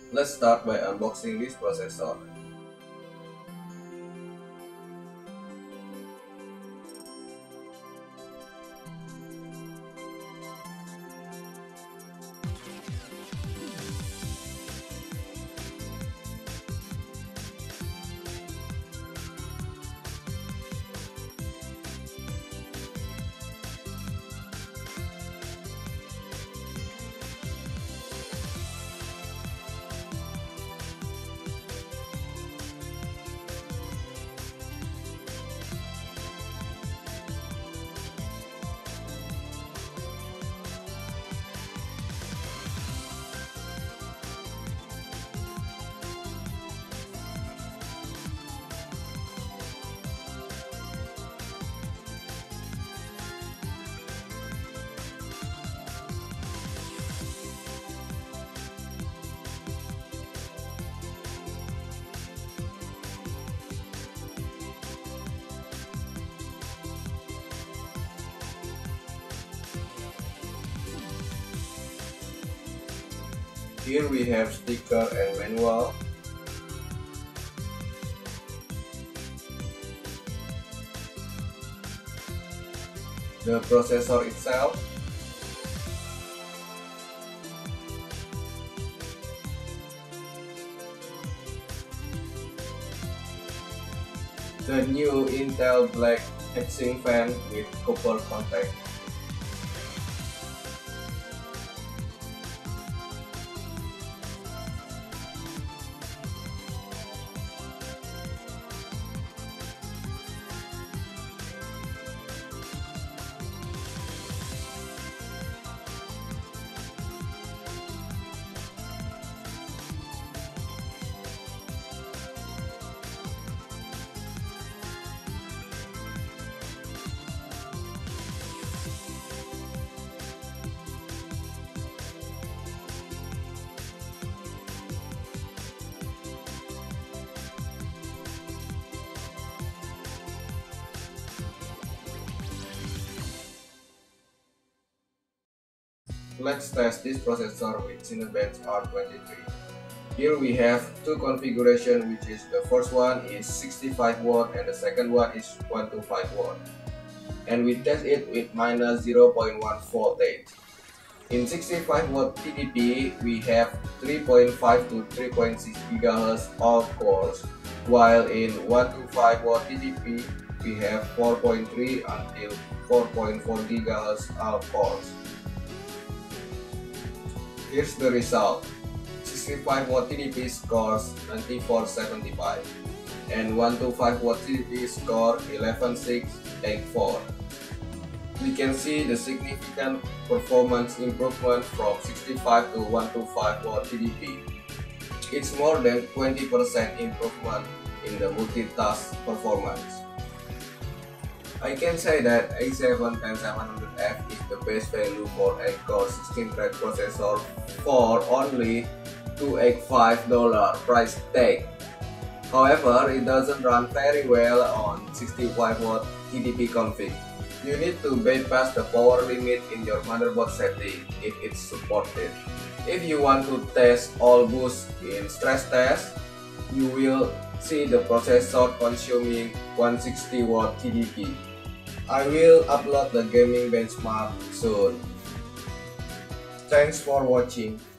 Let's start by unboxing this processor. Here we have sticker and manual. The processor itself. The new Intel Black heatsink fan with copper contact. Let's test this processor with Cinebench R23. Here we have two configurations, which is the first one is 65 watt and the second one is 125 watt. And we test it with minus 0.1 voltage. In 65 watt TDP, we have 3.5 to 3.6 GHz all cores, while in 125 watt TDP, we have 4.3 until 4.4 GHz all cores. Here's the result. 65 watt TDP scores 9475 and 125 watt TDP score 11684. We can see the significant performance improvement from 65 to 125 watt TDP. It's more than 20% improvement in the multitask performance. I can say that A7-10700F is the best value for a core 16-thread processor for only $285 price tag. However, it doesn't run very well on 65 watt TDP config. You need to bypass the power limit in your motherboard setting if it's supported. If you want to test all boosts in stress test, you will see the processor consuming 160 watt TDP. I will upload the gaming benchmark soon. Thanks for watching.